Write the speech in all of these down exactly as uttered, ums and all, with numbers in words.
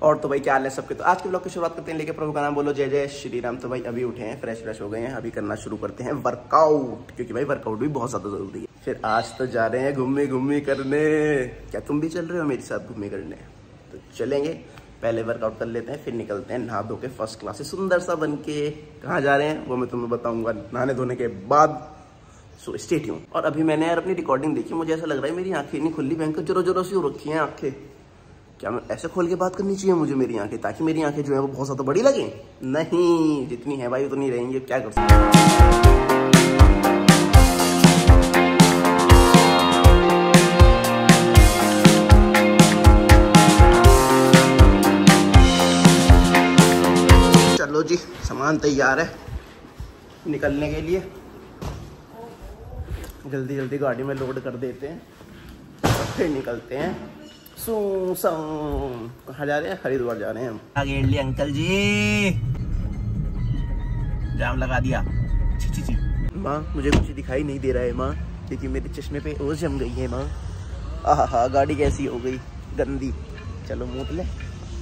और तो भाई क्या हाल है सबके। तो आज के ब्लॉग की शुरुआत करते हैं लेके प्रभु का नाम बोलो जय जय श्री राम। तो भाई अभी उठे हैं, फ्रेश फ्रेश हो गए हैं, अभी करना शुरू करते हैं वर्कआउट, क्योंकि भाई वर्कआउट भी बहुत ज्यादा जरूरी है। फिर आज तो जा रहे हैं घूमने घूमने करने। क्या तुम भी चल रहे हो मेरे साथ घूमने करने? तो चलेंगे, पहले वर्कआउट कर लेते हैं, फिर निकलते हैं नहा धो के फर्स्ट क्लास से सुंदर सा बन के। कहाँ जा रहे हैं वो मैं तुम्हें बताऊंगा नहाने धोने के बाद, सो स्टे ट्यून। और अभी मैंने यार अपनी रिकॉर्डिंग देखी, मुझे ऐसा लग रहा है मेरी आंखें नहीं खुली, भयंकर जोरों जोरों सी हो रखी हैं आंखें। क्या मैं ऐसे खोल के बात करनी चाहिए मुझे मेरी आंखें, ताकि मेरी आंखें जो है वो बहुत ज्यादा बड़ी लगे? नहीं, जितनी है भाई उतनी रहेंगी, क्या कर सकते हैं। चलो जी, सामान तैयार है निकलने के लिए, जल्दी जल्दी गाड़ी में लोड कर देते हैं और फिर निकलते हैं। सू कहाँ जा रहे हैं? हरिद्वार जा रहे हैं हम। आगे लिए अंकल जी, जाम लगा दिया। ची ची ची। माँ मुझे कुछ दिखाई नहीं दे रहा है माँ, क्योंकि मेरे चश्मे पे ओस जम गई है माँ। आहा हा, गाड़ी कैसी हो गई गंदी। चलो मूत ले।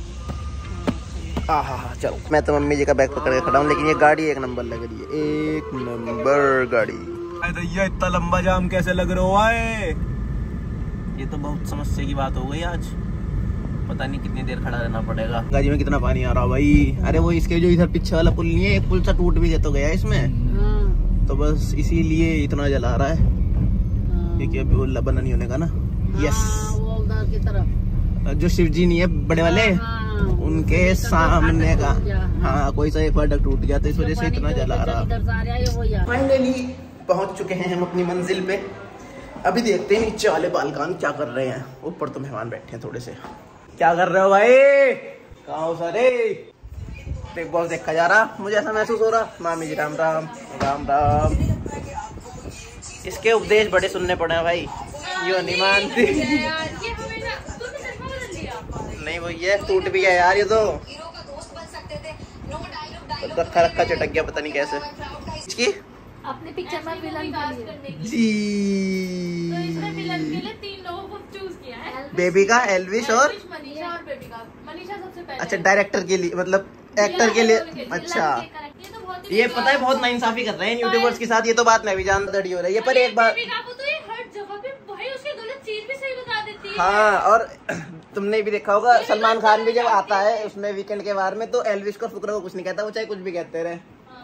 आहा हा, चलो। मैं तो मम्मी जी का बैग पकड़ के खड़ा हूँ, लेकिन ये गाड़ी एक नंबर लग रही है, एक नंबर गाड़ी। भैया इतना लंबा जाम कैसे लग रहा है? ये तो बहुत समस्या की बात हो गई आज, पता नहीं कितनी देर खड़ा रहना पड़ेगा। गाड़ी में कितना पानी आ रहा भाई। अरे वो इसके जो इधर पीछे वाला पुल नहीं है, एक पुल सा टूट भी तो गया इसमें, तो बस इसीलिए इतना जला रहा है, क्योंकि अभी वो लबन नहीं होने का ना। यस, वो उधर की तरफ जो शिव जी नहीं है बड़े वाले, उनके सामने का, हाँ कोई सा एक बार टूट गया तो इस वजह से इतना जला रहा। फाइनली पहुंच चुके हैं हम अपनी मंजिल पे। अभी देखते हैं नीचे वाले बालकान क्या कर रहे हैं। ऊपर तो मेहमान बैठे हैं थोड़े से। क्या कर रहे हो भाई? कहाँ हो सारे? बिग बॉस देखा जा रहा, मुझे ऐसा महसूस हो रहा। मामी जी राम राम राम राम। इसके उपदेश बड़े सुनने पड़े हैं भाई, यो नहीं मानती। नहीं वो ये टूट भी गया यार, ये तो रखा रखा चटक गया, पता नहीं कैसे। इसकी अपने पिक्चर में विलन के लिए जी, तो इसमें विलन के लिए तीन लोगों को चूज किया है। बेबी का, एल्विश और मनीषा और बेबी का। मनीषा सबसे पहले। अच्छा, डायरेक्टर के लिए, मतलब एक्टर के लिए। अच्छा, ये तो बहुत ये पता है बहुत नाइंसाफी कर रहे हैं यूट्यूबर्स के साथ, ये तो बात मैं भी जानता दड़ी हो रही है। पर एक बार तो ये हर जगह पे भाई उसकी गलत चीज भी सही बता देती है। हाँ, और तुमने भी देखा होगा सलमान खान भी जब आता है उसमें वीकेंड के बार में, तो एल्विश को शुक्र को कुछ नहीं कहता, वो चाहे कुछ भी कहते रहे।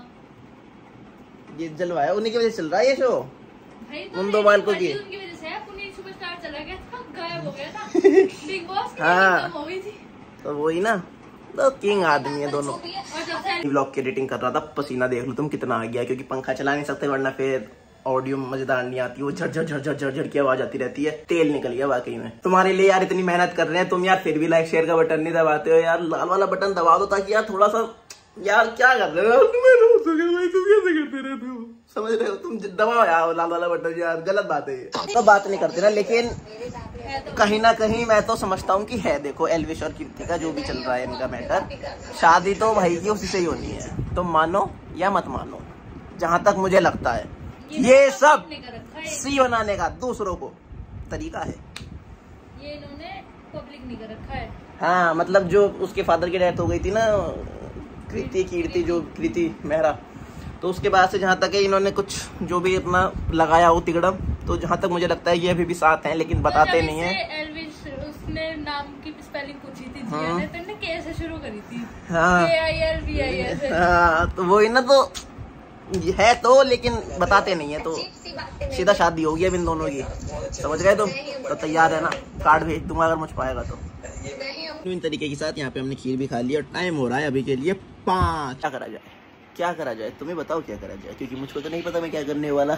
ये जलवाया उन्हीं की वजह से चल रहा है ये शो, तो उन दो बालकों की। उनकी वजह से पुनीत सुपरस्टार चला गया था, गायब हो गया था। बिग बॉस की हाँ, हो गई थी। तो वही ना, तो किंग आदमी है दोनों। व्लॉग की एडिटिंग कर रहा था, पसीना देख लो तुम कितना आ गया, क्योंकि पंखा चला नहीं सकते वरना फिर ऑडियो मजेदार नहीं आती, वो झट झट झट झट झट झट की आवाज आती रहती है। तेल निकल गया वाकई में। तुम्हारे लिए यार इतनी मेहनत कर रहे हैं तुम यार, फिर भी लाइक शेयर का बटन नहीं दबाते हो यार। लाल वाला बटन दबा दो ताकि यार थोड़ा सा, यार क्या कर रहे हो तुम? तुम कैसे करते रहते हो? समझ रहे हो तुम? दबाओ यार लाल वाला बटन, यार गलत बात है ये। तो बात नहीं करते ना, लेकिन कहीं ना कहीं मैं तो समझता हूँ कि है। देखो एल्विश और कीर्ति का जो भी चल रहा है इनका मैटर, शादी तो भाई की उसी से ही होनी है, तुम मानो या मत मानो। जहां तक मुझे लगता है ये सब सी बनाने का दूसरों को तरीका है, ये इन्होंने पब्लिक नहीं कर रखा है। हाँ मतलब जो उसके फादर की डेथ हो गई थी ना, कृति कीर्ति जो कृति मेहरा, तो उसके बाद से जहाँ तक है इन्होंने कुछ जो भी अपना लगाया हो तिगड़म, तो जहाँ तक मुझे लगता है ये अभी भी साथ हैं, लेकिन बताते नहीं है। एल्विश उसने नाम की स्पेलिंग पूछी थी, हाँ। ने तो इन्हें के से शुरू करी थी। हाँ, K I L V I S. हाँ तो वही ना, तो है तो, लेकिन बताते नहीं है, तो सीधा शादी होगी अब इन दोनों की, समझ गए तुम? तो तैयार है ना, कार्ड भेज दूंगा अगर मुझ पाएगा तो। इन तरीके के साथ यहाँ पे हमने खीर भी खा ली और टाइम हो रहा है अभी के लिए पाँच। क्या करा जाए, क्या करा जाए, तुम्हें बताओ क्या करा जाए, क्योंकि मुझको तो नहीं पता मैं क्या करने वाला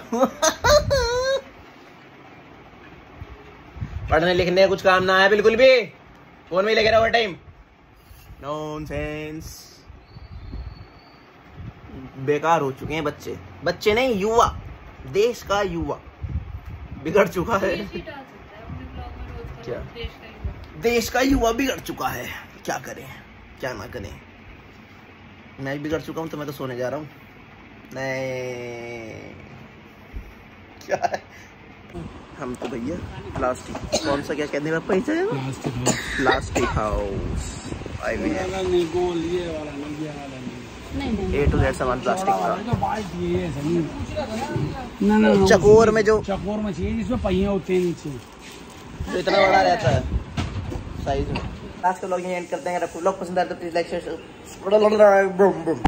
पढ़ने लिखने का कुछ काम ना है बिल्कुल भी, फोन में ही लगे रहा हुआ टाइम। नॉनसेंस, बेकार हो चुके हैं बच्चे, बच्चे नहीं युवा, देश का युवा बिगड़ चुका है। क्या देश का युवा बिगड़ चुका है, क्या करें क्या ना करें। मैं बिगड़ चुका हूँ तो मैं तो सोने जा रहा हूँ। नहीं क्या है? हम तो भैया प्लास्टिक, कौन सा क्या कहने में पैसा है? Plastic house. आई हुई है। नहीं गोल ये वाला नहीं, ये वाला नहीं। नहीं नहीं ए टू जेड सामान प्लास्टिक का। तो बाइक ये है सही। ना ना ना, चकोर में जो चकोर में चाहिए जिसमें पहिए होते हैं नीचे, जो इतना बड़ा रहता है साइज में। आज का व्लॉग यहीं एंड करते हैं। अगर आपको व्लॉग पसंद आया तो प्लीज लाइक शेयर।